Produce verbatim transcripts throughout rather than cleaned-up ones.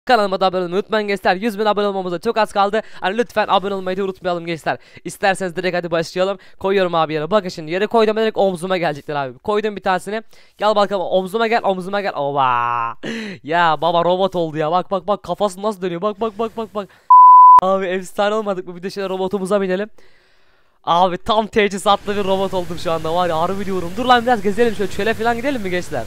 Kanalıma da abone olmayı unutmayın gençler. yüz bin abone olmamıza çok az kaldı. Hani lütfen abone olmayı da unutmayalım gençler. İsterseniz direkt hadi başlayalım. Koyuyorum abi yere. Bakın şimdi yere koydum, direkt omzuma gelecekler abi. Koydum bir tanesini. Gel bakalım, omzuma gel, omzuma gel. Ova. Ya baba robot oldu ya. Bak bak bak, kafası nasıl dönüyor. Bak bak bak bak bak. Abi efsane olmadık mı? Bir de şöyle robotumuza binelim. Abi tam teçhizatlı bir robot oldum şu anda, var ya, harbi diyorum. Dur lan, biraz gezelim şöyle, çöle falan gidelim mi gençler?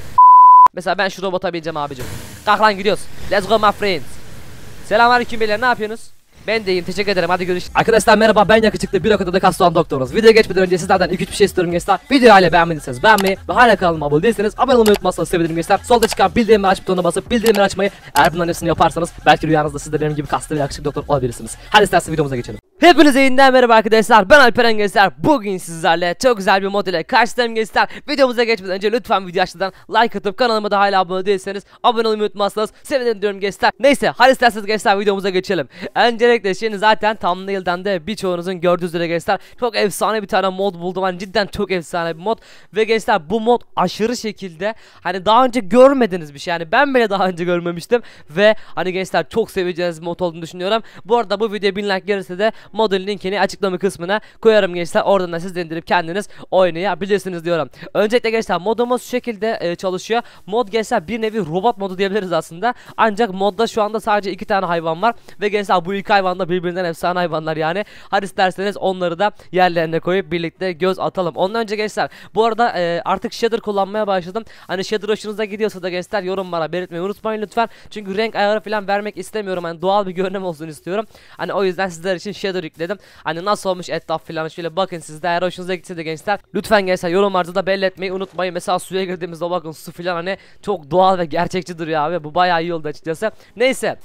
Mesela ben şu robota bineceğim abicim. Kalk lan, gidiyoruz. Let's go my friends. Selamünaleyküm beyler, ne yapıyorsunuz? Ben de iyiyim, teşekkür ederim, hadi görüşürüz. Arkadaşlar merhaba, ben yakışıklı bir okulda kastan doktorunuz. Videoya geçmeden önce sizlerden iki üç bir şey istiyorum gençler. Videoyu hala beğenmediyseniz beğenmeyi ve hala kanalıma abone değilseniz abone olmayı unutmazsanız sevinirim gençler. Solda çıkan bildirimleri aç butonuna basıp bildirimleri açmayı, eğer bunların hepsini yaparsanız belki rüyanızda siz de benim gibi kaslı ve yakışıklı doktor olabilirsiniz. Hadi isterseniz videomuza geçelim. Hepinize yeniden merhaba arkadaşlar, ben Alperen gençler. Bugün sizlerle çok güzel bir mod ile karşıdayım gençler. Videomuza geçmeden önce lütfen video aşağıdan like atıp kanalıma da hala abone değilseniz abone olmayı unutmazsanız sevinirim diyorum gençler. Neyse, hadi isterseniz gençler videomuza geçelim. Öncelikle şimdi zaten thumbnail'den de birçoğunuzun gördüğünüz üzere gençler, çok efsane bir tane mod buldum. Hani cidden çok efsane bir mod ve gençler bu mod aşırı şekilde hani daha önce görmediğiniz bir şey. Yani ben bile daha önce görmemiştim ve hani gençler çok seveceğiniz bir mod olduğunu düşünüyorum. Bu arada bu videoya bin like gelirse de modun linkini açıklama kısmına koyarım gençler. Oradan da siz de indirip kendiniz oynayabilirsiniz diyorum. Öncelikle gençler modumuz şu şekilde e, çalışıyor. Mod gençler bir nevi robot modu diyebiliriz aslında. Ancak modda şu anda sadece iki tane hayvan var ve gençler bu iki hayvan da birbirinden efsane hayvanlar yani. Hadi isterseniz onları da yerlerine koyup birlikte göz atalım. Ondan önce gençler bu arada e, artık shader kullanmaya başladım. Hani shader hoşunuza gidiyorsa da gençler yorumlara belirtmeyi unutmayın lütfen. Çünkü renk ayarı falan vermek istemiyorum. Hani doğal bir görünüm olsun istiyorum. Hani o yüzden sizler için shader yükledim. Hani nasıl olmuş etraf falan, şöyle bakın siz de, eğer hoşunuza gitse de gençler lütfen gençler yorumlarda da belli etmeyi unutmayın. Mesela suya girdiğimizde bakın su falan hani çok doğal ve gerçekçi duruyor abi. Bu bayağı iyi oldu açıkçası. Neyse.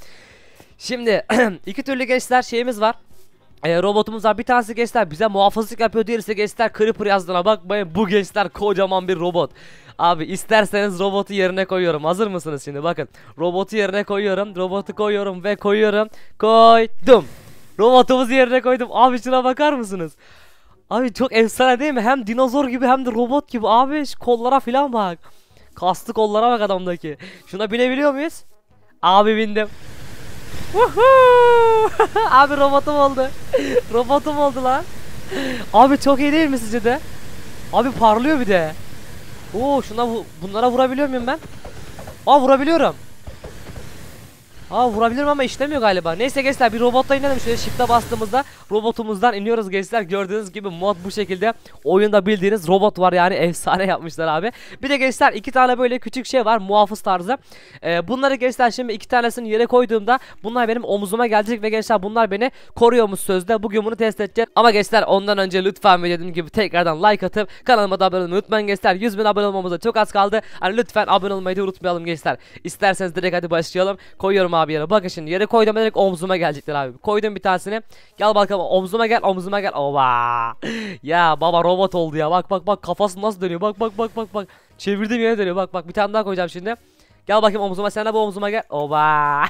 Şimdi iki türlü gençler şeyimiz var. E, robotumuz var. Bir tanesi gençler bize muhafızlık yapıyor, diğerisi gençler Creeper yazdığına bakmayın. Bu gençler kocaman bir robot. Abi isterseniz robotu yerine koyuyorum. Hazır mısınız şimdi? Bakın. Robotu yerine koyuyorum. Robotu koyuyorum ve koyuyorum. Koydum. Robotumuzu yerine koydum. Abi şuna bakar mısınız? Abi çok efsane değil mi? Hem dinozor gibi hem de robot gibi. Abi şu kollara falan bak. Kaslı kollara bak adamdaki. Şuna binebiliyor muyuz? Abi bindim. Abi robotum oldu. Robotum oldu lan. Abi çok iyi değil mi sizce de? Abi parlıyor bir de. Oo, şuna bunlara vurabiliyor muyum ben? Aa, vurabiliyorum. Aa, vurabilirim ama işlemiyor galiba. Neyse gençler, bir robotla inelim. Şöyle shift'e bastığımızda robotumuzdan iniyoruz gençler. Gördüğünüz gibi mod bu şekilde. Oyunda bildiğiniz robot var yani, efsane yapmışlar abi. Bir de gençler iki tane böyle küçük şey var, muhafız tarzı. Ee, bunları gençler şimdi iki tanesini yere koyduğumda bunlar benim omuzuma gelecek ve gençler bunlar beni koruyormuş sözde. Bugün bunu test edeceğiz. Ama gençler ondan önce lütfen ve dediğim gibi tekrardan like atıp kanalıma da abone olmayı unutmayın gençler. yüz bin abone olmamıza çok az kaldı. Hani lütfen abone olmayı da unutmayalım gençler. İsterseniz direkt hadi başlayalım. Koyuyorum abi yere. Bakın şimdi yere koydum, direkt omzuma gelecekler abi. Koydum bir tanesini. Gel bakalım, omzuma gel, omzuma gel. Ova. Ya baba robot oldu ya. Bak bak bak, kafası nasıl dönüyor. Bak bak bak bak bak. Çevirdim yere dönüyor. Bak bak, bir tane daha koyacağım şimdi. Gel bakayım omzuma, sen de bu omzuma gel. Ova.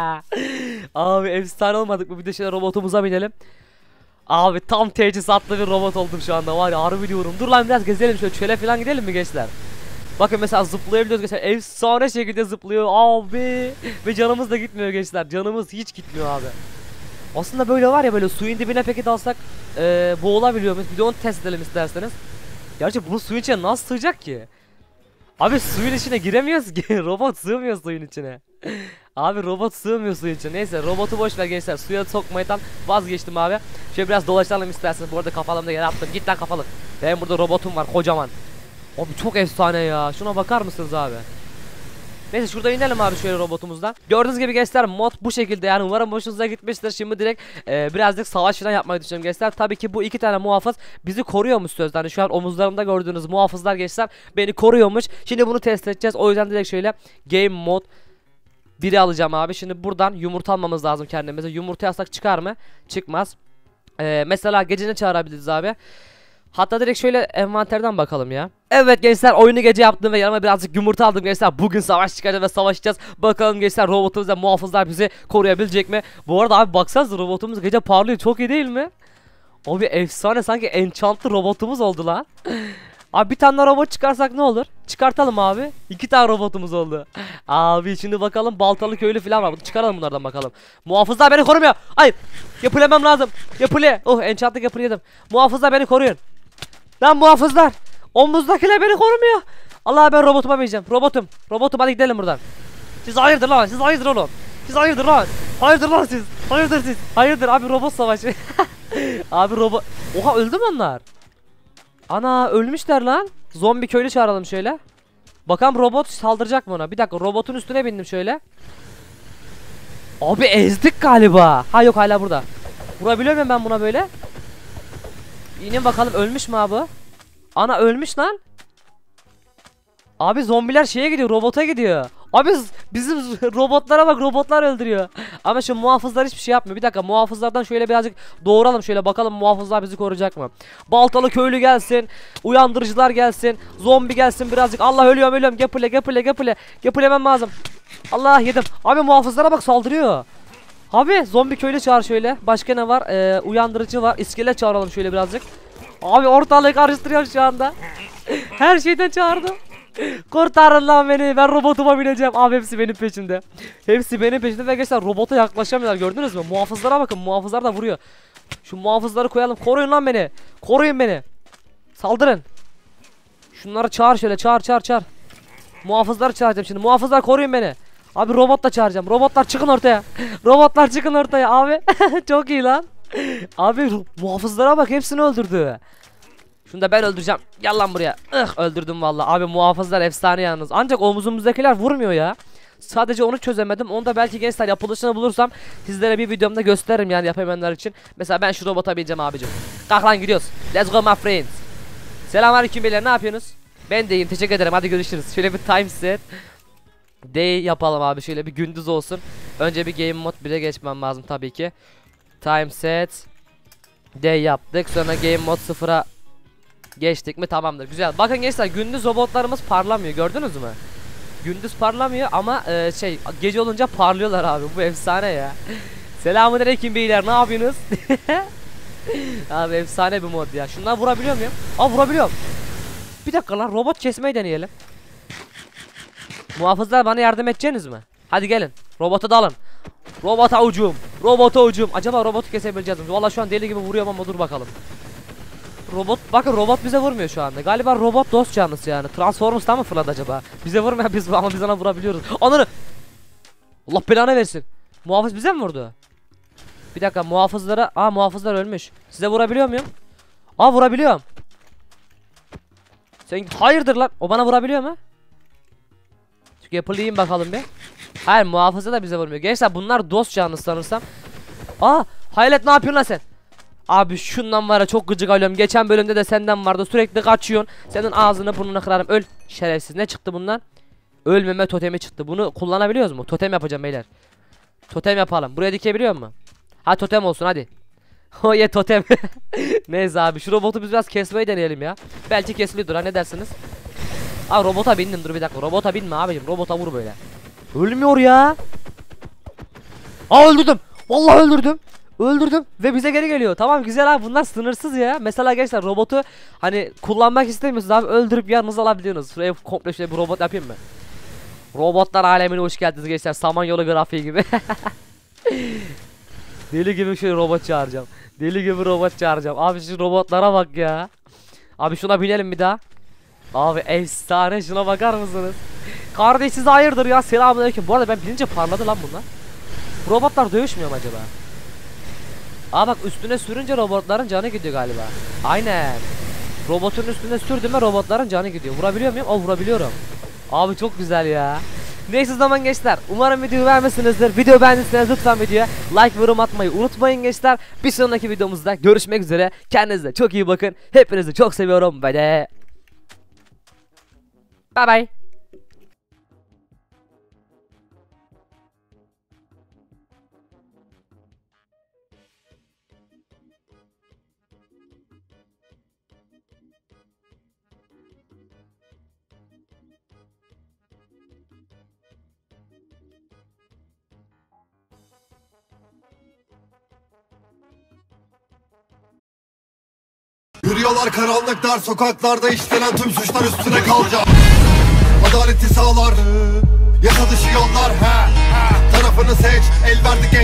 Abi efsane olmadık mı? Bir de şöyle robotumuza binelim. Abi tam teçhizatlı bir robot oldum şu anda, var ya, harbi diyorum. Dur lan, biraz gezelim şöyle, çöle falan gidelim mi gençler? Bakın mesela zıplayabiliyoruz gençler. Efsane şekilde zıplıyor abi. Ve canımız da gitmiyor gençler. Canımız hiç gitmiyor abi. Aslında böyle var ya, böyle suyun dibine peki dalsak ee, boğulabiliyor muyuz? Bir de onu test edelim isterseniz. Gerçi bunu suyun içine nasıl sığacak ki? Abi suyun içine giremiyoruz ki. Robot sığmıyor suyun içine. Abi robot sığmıyor suyun içine. Neyse, robotu boş ver gençler. Suya sokmaydan vazgeçtim abi. Şöyle biraz dolaşalım isterseniz. Bu arada kafalımda yer yaptım. Git lan kafalık. Benim burada robotum var kocaman. Abi çok efsane ya. Şuna bakar mısınız abi? Neyse, şurada inelim abi şöyle robotumuzdan. Gördüğünüz gibi gençler mod bu şekilde yani. Umarım hoşunuza gitmiştir. Şimdi direkt e, birazcık savaş falan yapmayı düşünüyorum gençler. Tabii ki bu iki tane muhafız bizi koruyormuş sözde. Hani şu an omuzlarımda gördüğünüz muhafızlar gençler beni koruyormuş. Şimdi bunu test edeceğiz. O yüzden direkt şöyle game mod biri alacağım abi. Şimdi buradan yumurta almamız lazım kendimize. Yumurta yazsak çıkar mı? Çıkmaz. E, mesela gecene çağırabiliriz abi. Hatta direkt şöyle envanterden bakalım ya. Evet gençler, oyunu gece yaptım ve yanıma birazcık yumurta aldım gençler. Bugün savaş çıkacağız ve savaşacağız. Bakalım gençler, robotumuz ve muhafızlar bizi koruyabilecek mi? Bu arada abi baksanıza, robotumuz gece parlıyor, çok iyi değil mi? Abi efsane, sanki enchantlı robotumuz oldu lan. Abi bir tane robot çıkarsak ne olur? Çıkartalım abi. İki tane robotumuz oldu. Abi şimdi bakalım baltalı köylü falan var. Çıkaralım bunlardan bakalım. Muhafızlar beni korumuyor. Hayır. Yapılemem lazım. Yapıle. Oh enchantlık yapılı yedim. Muhafızlar beni koruyun. Lan muhafızlar. Omuzdakiler beni korumuyor. Allah ben robotuma bineceğim. Robotum. Robotum hadi gidelim buradan. Siz hayırdır lan. Siz hayırdır oğlum. Siz hayırdır lan. Hayırdır lan siz. Hayırdır siz. Hayırdır abi robot savaşı. Abi robot. Oha öldü mü onlar? Ana ölmüşler lan. Zombi köylü çağıralım şöyle. Bakalım robot saldıracak mı ona? Bir dakika robotun üstüne bindim şöyle. Abi ezdik galiba. Ha yok hala burada. Vurabiliyor muyum ben buna böyle? İnin bakalım ölmüş mü abi? Ana ölmüş lan. Abi zombiler şeye gidiyor, robota gidiyor. Abi bizim robotlara bak, robotlar öldürüyor. Ama şu muhafızlar hiçbir şey yapmıyor. Bir dakika muhafızlardan şöyle birazcık doğuralım şöyle bakalım muhafızlar bizi koruyacak mı? Baltalı köylü gelsin, uyandırıcılar gelsin, zombi gelsin birazcık. Allah ölüyorum ölüyorum. Gepile gepile gepile. Gepilemem lazım. Allah yedim. Abi muhafızlara bak saldırıyor. Abi zombi köylü çağır şöyle. Başka ne var? Ee, uyandırıcı var. İskelet çağıralım şöyle birazcık. Abi ortalığı karıştırıyorum şu anda. Her şeyden çağırdım. Kurtarın lan beni. Ben robotuma bineceğim. Abi hepsi benim peşimde. Hepsi benim peşimde ve gençler robota yaklaşamıyorlar. Gördünüz mü? Muhafızlara bakın. Muhafızlar da vuruyor. Şu muhafızları koyalım. Koruyun lan beni. Koruyun beni. Saldırın. Şunları çağır şöyle. Çağır çağır çağır. Muhafızları çağıracağım şimdi. Muhafızlar koruyun beni. Abi robot da çağıracağım. Robotlar çıkın ortaya. Robotlar çıkın ortaya abi. Çok iyi lan. Abi muhafızlara bak. Hepsini öldürdü. Şunu da ben öldüreceğim. Gel lan buraya. Ih, öldürdüm vallahi. Abi muhafızlar efsane yalnız. Ancak omuzumuzdakiler vurmuyor ya. Sadece onu çözemedim. Onu da belki gençler yapılışını bulursam sizlere bir videomda gösteririm yani yapamayanlar için. Mesela ben şu robota bineceğim abicim. Kalk lan gidiyoruz. Let's go my friends. Selamünaleyküm beyler, ne yapıyorsunuz? Ben de iyiyim, teşekkür ederim. Hadi görüşürüz. Şöyle bir time set. Day yapalım abi. Şöyle bir gündüz olsun. Önce bir game mode bire geçmem lazım tabii ki. Time set. Day yaptık. Sonra game mode sıfıra geçtik mi tamamdır, güzel. Bakın gençler gündüz robotlarımız parlamıyor, gördünüz mü? Gündüz parlamıyor ama e, şey gece olunca parlıyorlar abi, bu efsane ya. Selamünaleyküm beyler, ne yapıyorsunuz? Abi efsane bir mod ya. Şundan vurabiliyor muyum? Aa vurabiliyorum. Bir dakika lan, robot kesmeyi deneyelim. Muhafızlar bana yardım edeceksiniz mi? Hadi gelin robota dalın. Robota ucum, robota ucum. Acaba robotu kesebileceğiz mi? Valla şu an deli gibi vuruyorum ama dur bakalım. Robot, bakın robot bize vurmuyor şu anda. Galiba robot dost canlısı yani. Transformers'tan mı fırladı acaba? Bize vurmuyor biz ama biz ona vurabiliyoruz. Ananı! Allah belanı versin. Muhafız bize mi vurdu? Bir dakika muhafızlara... Aa muhafızlar ölmüş. Size vurabiliyor muyum? Aa vurabiliyorum. Sen hayırdır lan? O bana vurabiliyor mu? Çünkü yapılayım bakalım bir. Hayır muhafızı da bize vurmuyor. Gençler bunlar dost canlısı sanırsam. Aa Hayalet ne yapıyorsun lan sen? Abi şundan var ya çok gıcık alıyorum. Geçen bölümde de senden vardı. Sürekli kaçıyorsun. Senin ağzını burnunu kırarım. Öl. Şerefsiz. Ne çıktı bundan? Ölmeme totemi çıktı. Bunu kullanabiliyoruz mu? Totem yapacağım beyler. Totem yapalım. Buraya dikebiliyor mu? Ha totem olsun hadi. O ye totem. Neyse abi şu robotu biz biraz kesmeyi deneyelim ya. Belki kesiliyordur ha, ne dersiniz? Aa robota bindim, dur bir dakika. Robota binme abicim. Robota vur böyle. Ölmüyor ya. Aa öldürdüm. Vallahi öldürdüm. Öldürdüm ve bize geri geliyor. Tamam güzel abi, bunlar sınırsız ya. Mesela gençler robotu hani kullanmak istemiyorsunuz abi, öldürüp yanınıza alabiliyorsunuz. Şuraya komple şöyle bir robot yapayım mı? Robotlar alemine hoş geldiniz gençler. Samanyolu grafiği gibi. Deli gibi şöyle robot çağıracağım. Deli gibi robot çağıracağım. Abi şu robotlara bak ya. Abi şuna binelim bir daha. Abi efsane, şuna bakar mısınız? Kardeş siz hayırdır ya, selamünaleyküm. Bu arada ben binince parladı lan bunlar. Robotlar dövüşmüyor mu acaba? Aa bak üstüne sürünce robotların canı gidiyor galiba. Aynen. Robotun üstüne sürdüm ve robotların canı gidiyor. Vurabiliyor muyum? Aa vurabiliyorum. Abi çok güzel ya. Neyse zaman gençler. Umarım videoyu beğenmişsinizdir. Video beğendiyseniz lütfen videoya like ve yorum atmayı unutmayın gençler. Bir sonraki videomuzda görüşmek üzere. Kendinize çok iyi bakın. Hepinizi çok seviyorum ve de bye bye. Yürüyorlar karanlık dar sokaklarda, işlenen tüm suçlar üstüne kalacak. Adaleti sağlar, yasa dışı yollar, he, he. Tarafını seç, el verdik